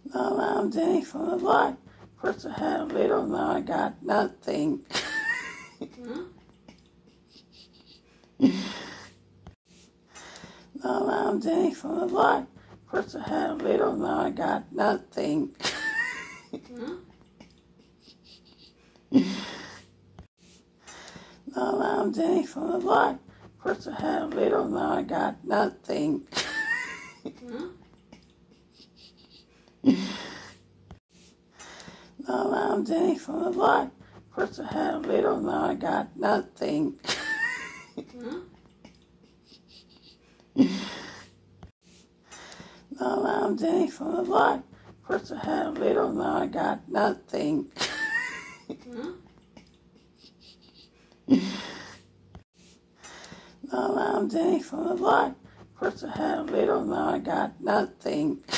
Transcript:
Now I'm Jenny from the block. First I had a little, now I got nothing. Now I'm Jenny from the block. First I had a little, now I got nothing. Now I'm Jenny from the block. First I had a little, now I got nothing. Now I'm Jenny from the block. First I had a little, now I got nothing. Now I'm Jenny from the block. First I had a little, now I got nothing. Now I'm Jenny from the block. First I had a little, now I got nothing.